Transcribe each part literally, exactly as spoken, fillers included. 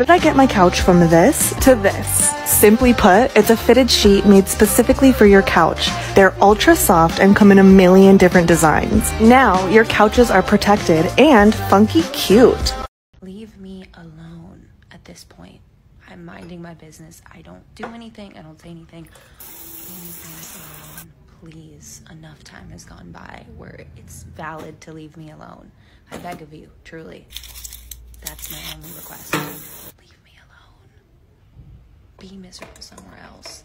Where did I get my couch from this to this? Simply put, it's a fitted sheet made specifically for your couch. They're ultra soft and come in a million different designs. Now, your couches are protected and funky cute. Leave me alone at this point. I'm minding my business. I don't do anything. I don't say anything. Leave me alone. Please, enough time has gone by where it's valid to leave me alone. I beg of you, truly. That's my only request. Leave me alone. Be miserable somewhere else.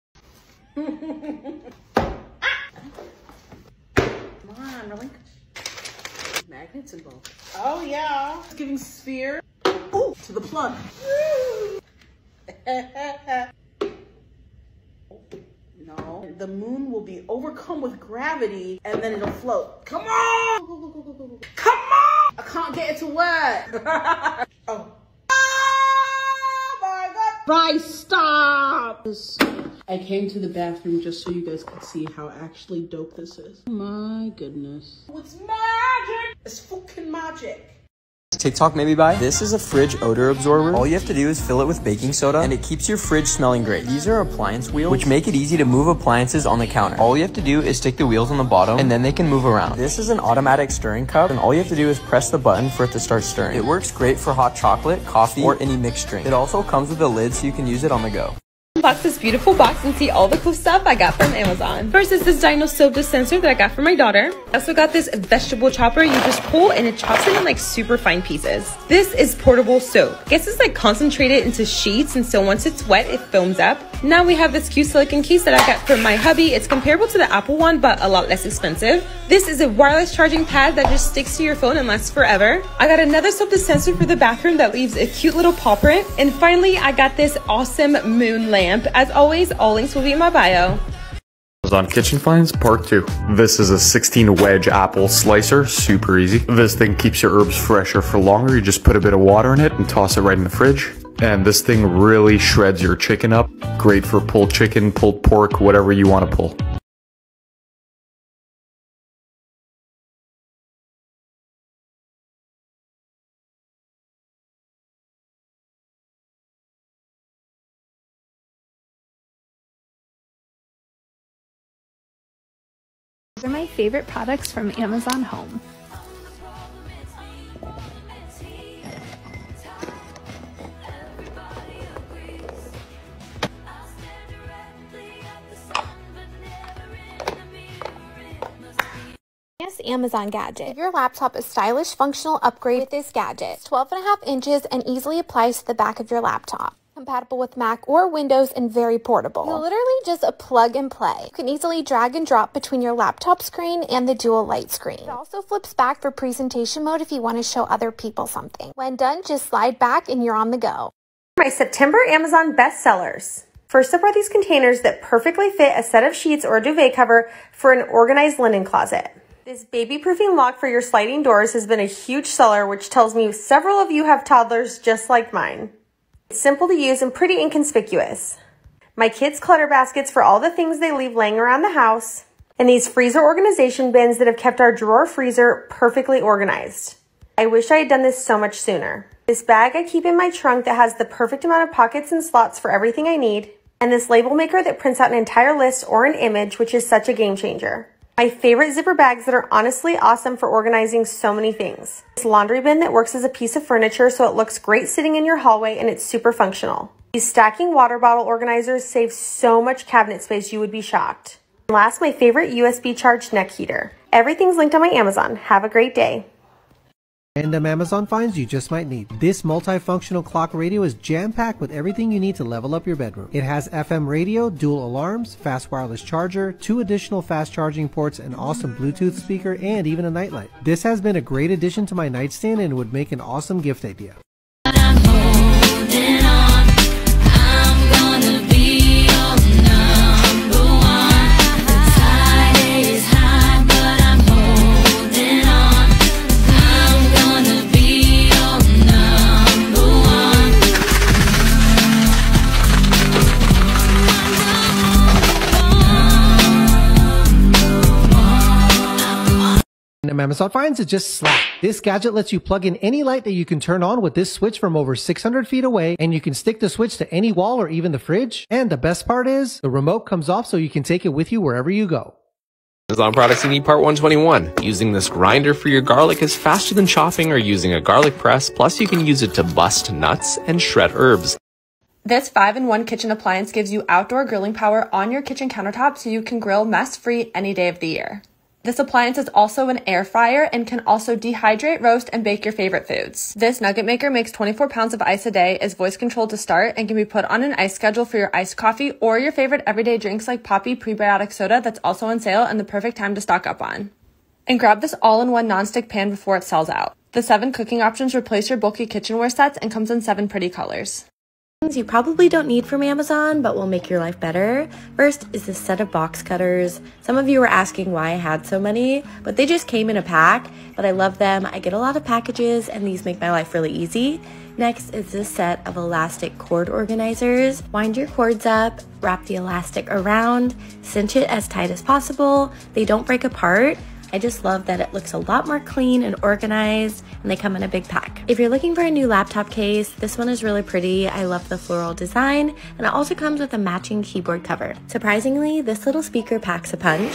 Come on, relinquish. Magnets involved. Oh yeah. It's giving sphere. Ooh, to the plug. No, the moon will be overcome with gravity and then it'll float. Come on! Go, go, go, go, go, go. Come on! I can't get it to work. Oh. Oh my God. Bryce, stop! I came to the bathroom just so you guys could see how actually dope this is. My goodness. Oh, it's magic! It's fucking magic. TikTok maybe buy. This is a fridge odor absorber. All you have to do is fill it with baking soda and it keeps your fridge smelling great. These are appliance wheels, which make it easy to move appliances on the counter. All you have to do is stick the wheels on the bottom and then they can move around. This is an automatic stirring cup and all you have to do is press the button for it to start stirring. It works great for hot chocolate, coffee, or any mixed drink. It also comes with a lid so you can use it on the go. Unbox this beautiful box and see all the cool stuff I got from Amazon. First is this Dino soap dispenser that I got for my daughter. I also got this vegetable chopper. You just pull and it chops it in like super fine pieces. This is portable soap. I guess it's like concentrated into sheets, and so once it's wet, it foams up. Now we have this cute silicone case that I got from my hubby. It's comparable to the Apple one, but a lot less expensive. This is a wireless charging pad that just sticks to your phone and lasts forever. I got another soap dispenser for the bathroom that leaves a cute little paw print. And finally, I got this awesome moon lamp. As always, all links will be in my bio. Amazon Kitchen Finds Part two. This is a sixteen wedge apple slicer, super easy. This thing keeps your herbs fresher for longer. You just put a bit of water in it and toss it right in the fridge. And this thing really shreds your chicken up. Great for pulled chicken, pulled pork, whatever you want to pull. These are my favorite products from Amazon Home. Yes, Amazon gadget. Give your laptop a stylish functional upgrade with this gadget. It's twelve and a half inches and easily applies to the back of your laptop. Compatible with Mac or Windows and very portable. You're literally just a plug and play. You can easily drag and drop between your laptop screen and the dual light screen. It also flips back for presentation mode if you want to show other people something. When done, just slide back and you're on the go. My September Amazon bestsellers. First up are these containers that perfectly fit a set of sheets or a duvet cover for an organized linen closet. This baby-proofing lock for your sliding doors has been a huge seller, which tells me several of you have toddlers just like mine. It's simple to use and pretty inconspicuous. My kids' clutter baskets for all the things they leave laying around the house, and these freezer organization bins that have kept our drawer freezer perfectly organized. I wish I had done this so much sooner. This bag I keep in my trunk that has the perfect amount of pockets and slots for everything I need, and this label maker that prints out an entire list or an image, which is such a game changer. My favorite zipper bags that are honestly awesome for organizing so many things. This laundry bin that works as a piece of furniture so it looks great sitting in your hallway and it's super functional. These stacking water bottle organizers save so much cabinet space you would be shocked. And last, my favorite U S B charged neck heater. Everything's linked on my Amazon. Have a great day. Random Amazon finds you just might need. This multifunctional clock radio is jam-packed with everything you need to level up your bedroom. It has F M radio, dual alarms, fast wireless charger, two additional fast charging ports, an awesome Bluetooth speaker, and even a nightlight. This has been a great addition to my nightstand and would make an awesome gift idea. Amazon Finds is just slap. This gadget lets you plug in any light that you can turn on with this switch from over six hundred feet away, and you can stick the switch to any wall or even the fridge. And the best part is, the remote comes off so you can take it with you wherever you go. Amazon products you need part one twenty-one. Using this grinder for your garlic is faster than chopping or using a garlic press, plus you can use it to bust nuts and shred herbs. This five in one kitchen appliance gives you outdoor grilling power on your kitchen countertop so you can grill mess-free any day of the year. This appliance is also an air fryer and can also dehydrate, roast, and bake your favorite foods. This nugget maker makes twenty-four pounds of ice a day, is voice controlled to start, and can be put on an ice schedule for your iced coffee or your favorite everyday drinks like Poppi prebiotic soda that's also on sale and the perfect time to stock up on. And grab this all-in-one nonstick pan before it sells out. The seven cooking options replace your bulky kitchenware sets and comes in seven pretty colors. You probably don't need from Amazon, but will make your life better. First is this set of box cutters. Some of you were asking why I had so many, but they just came in a pack, but I love them. I get a lot of packages, and these make my life really easy. Next is this set of elastic cord organizers. Wind your cords up, wrap the elastic around, cinch it as tight as possible. They don't break apart. I just love that it looks a lot more clean and organized, and they come in a big pack. If you're looking for a new laptop case, this one is really pretty. I love the floral design, and it also comes with a matching keyboard cover. Surprisingly, this little speaker packs a punch.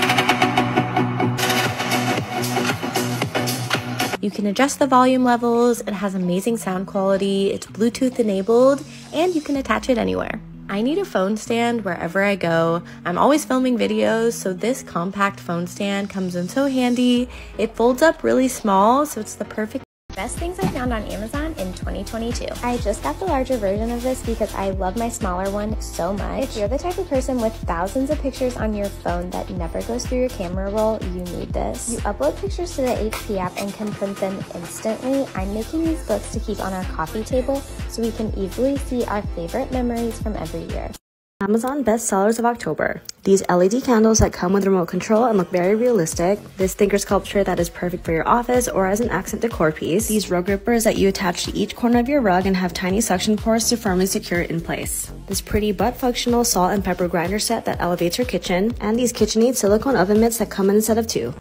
You can adjust the volume levels, it has amazing sound quality, it's Bluetooth enabled, and you can attach it anywhere. I need a phone stand wherever I go. I'm always filming videos, so this compact phone stand comes in so handy. It folds up really small, so it's the perfect Best things I found on Amazon in twenty twenty-two. I just got the larger version of this because I love my smaller one so much. If you're the type of person with thousands of pictures on your phone that never goes through your camera roll, you need this. You upload pictures to the H P app and can print them instantly. I'm making these books to keep on our coffee table so we can easily see our favorite memories from every year. Amazon bestsellers of October. These L E D candles that come with remote control and look very realistic. This thinker sculpture that is perfect for your office or as an accent decor piece. These rug grippers that you attach to each corner of your rug and have tiny suction pores to firmly secure it in place. This pretty but functional salt and pepper grinder set that elevates your kitchen. And these KitchenAid silicone oven mitts that come in a set of two.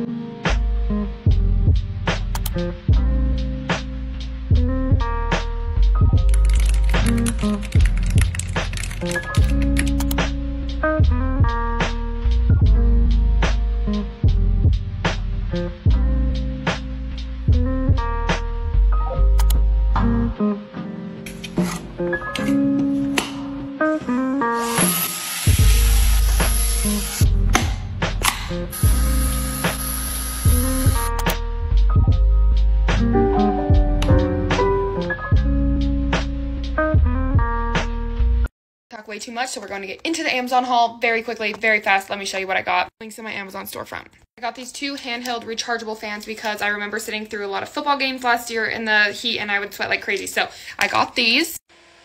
Way too much, so we're going to get into the Amazon haul very quickly, very fast. Let me show you what I got. Links in my Amazon storefront. I got these two handheld rechargeable fans because I remember sitting through a lot of football games last year in the heat and I would sweat like crazy. So I got these.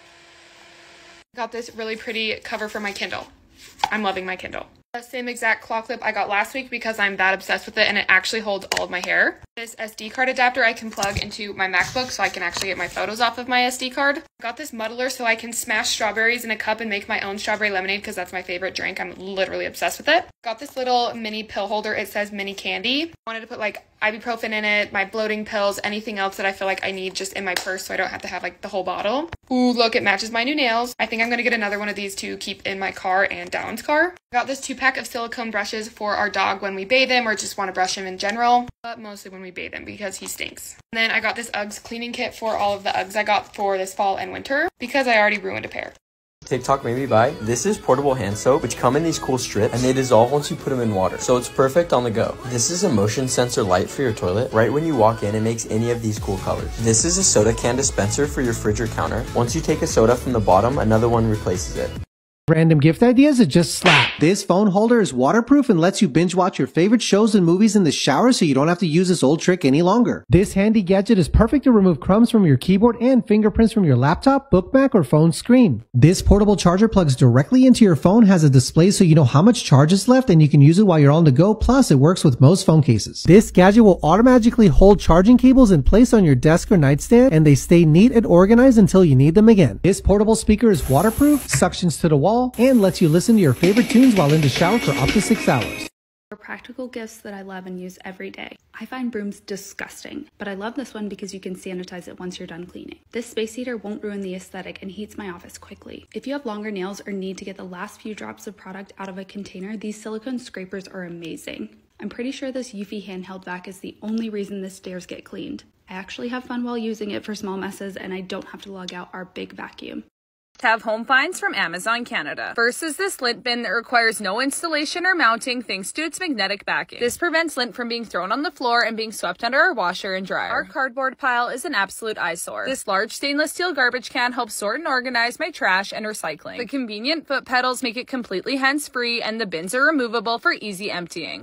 I got this really pretty cover for my Kindle. I'm loving my Kindle. The same exact claw clip I got last week because I'm that obsessed with it and it actually holds all of my hair. This S D card adapter I can plug into my MacBook so I can actually get my photos off of my S D card. I got this muddler so I can smash strawberries in a cup and make my own strawberry lemonade because that's my favorite drink. I'm literally obsessed with it. Got this little mini pill holder. It says mini candy. I wanted to put like ibuprofen in it, my bloating pills, anything else that I feel like I need just in my purse so I don't have to have like the whole bottle. Ooh, look, it matches my new nails. I think I'm gonna get another one of these to keep in my car and Dallin's car. I got this two pack of silicone brushes for our dog when we bathe him or just want to brush him in general, but mostly when we bathe him because he stinks. And then I got this Uggs cleaning kit for all of the Uggs I got for this fall and winter because I already ruined a pair. TikTok made me buy. This is portable hand soap, which come in these cool strips, and they dissolve once you put them in water, so it's perfect on the go. This is a motion sensor light for your toilet. Right when you walk in, it makes any of these cool colors. This is a soda can dispenser for your fridge or counter. Once you take a soda from the bottom, another one replaces it. Random gift ideas that just slap. This phone holder is waterproof and lets you binge watch your favorite shows and movies in the shower so you don't have to use this old trick any longer. This handy gadget is perfect to remove crumbs from your keyboard and fingerprints from your laptop, bookmark, or phone screen. This portable charger plugs directly into your phone, has a display so you know how much charge is left and you can use it while you're on the go, plus it works with most phone cases. This gadget will automatically hold charging cables in place on your desk or nightstand and they stay neat and organized until you need them again. This portable speaker is waterproof, suctions to the wall, and lets you listen to your favorite tunes while in the shower for up to six hours. are practical gifts that I love and use every day. I find brooms disgusting, but I love this one because you can sanitize it once you're done cleaning. This space heater won't ruin the aesthetic and heats my office quickly. If you have longer nails or need to get the last few drops of product out of a container, these silicone scrapers are amazing. I'm pretty sure this Eufy handheld vac is the only reason the stairs get cleaned. I actually have fun while using it for small messes, and I don't have to lug out our big vacuum. Have home finds from Amazon Canada. First is this lint bin that requires no installation or mounting thanks to its magnetic backing. This prevents lint from being thrown on the floor and being swept under our washer and dryer. Our cardboard pile is an absolute eyesore. This large stainless steel garbage can helps sort and organize my trash and recycling. The convenient foot pedals make it completely hands-free, and the bins are removable for easy emptying.